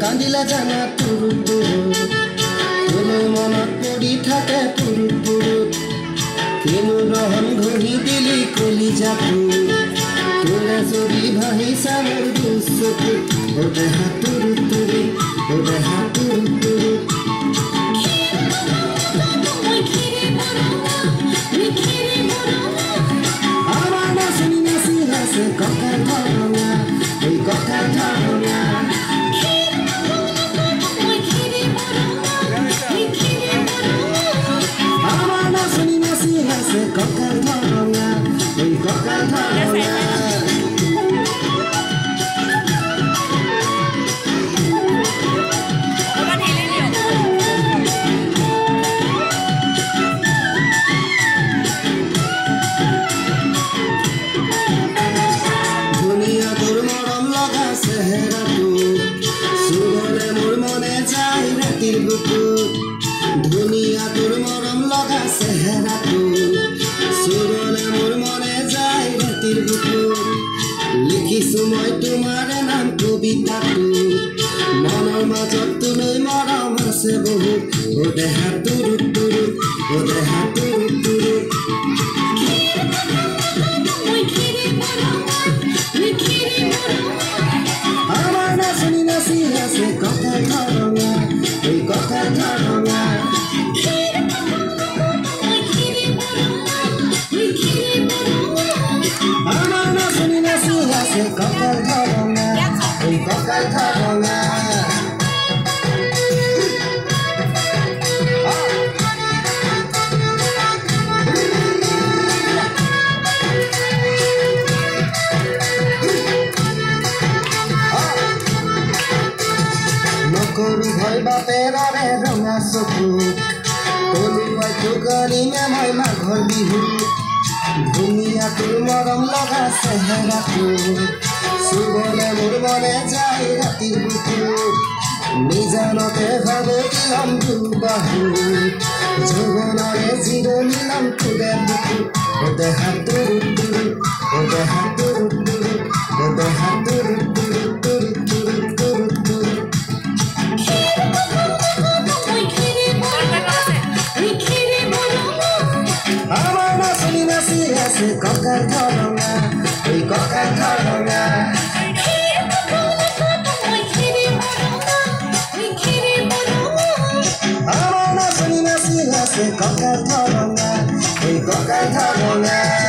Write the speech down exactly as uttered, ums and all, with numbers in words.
কান্দিলে জানা তুৰু তুৰু কোনো মনত পৰি থাকে পুৰু পুৰু কিনো ৰহন ঘূৰি দিলি কলি যাতু তোলে যদি ভাহিছা মোৰ দুচকু ওৰে হাতুৰু তুৰু ওৰে হাতুৰু তুৰু আমার নাচনি নাচি আছে কথা ধরনা এই কথা ধরনা আমার নাচনি নাচি আছে কথা ধরনা এই কথা ধরনা दुनिया तोर मरम लगा सेहरा तू सुरले मोर मने जाय रातिर बुकु लिखिसु মই তোমার নাম কবিতা তু মনৰ মাজত তুমি মৰম আছে বহু ও দেহা তুৰু তুৰু ও দেহা তুৰু তুৰু আমার নাচনি নাচি আছে কথা ধরনা এই কথা ধরনা আমার নাচনি নাচি আছে কথা ধরনা এই কথা ধরনা নকৰু ভয় বাপেৰাৰে ৰঙা চকু কলুৱাই টুকাৰি মই মাঘৰ বিহু ধুনীয়া তোৰ মৰম লগা চেহেৰাটো চুবলে মোৰ মনে যায় ৰাতিৰ বুকু নিজানতে ভাবে দিলাম দুবাহু যৌৱনৰে জিৰণি নাম তোৰে বুকু ও দেহা তুৰু তুৰু ও দেহা তুৰু তুৰু ও দেহা তুৰু তুৰু তুৰু তুৰু তুৰু তুৰু আমার নাচনি নাচি আছে ককার ধরনা এই ককার ধরনা আমার নাচনি নাচি আছে ককার ধরনা এই ককার ধরনা